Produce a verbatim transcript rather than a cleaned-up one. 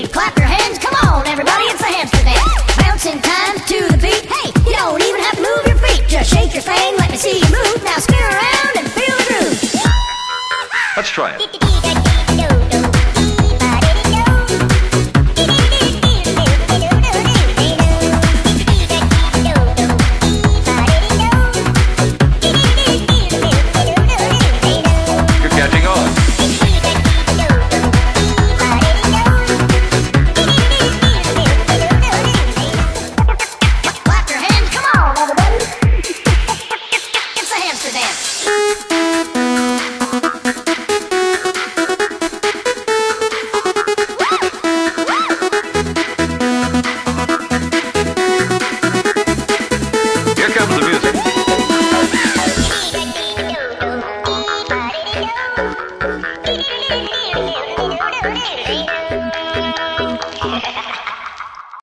beat. Clap your hands, come on, everybody, it's a hamster dance. Bouncing time to the beat. Hey, you don't even have to move your feet. Just shake your thing, let me see you move. Now spin around and feel the groove. Let's try it. It's a hamster dance.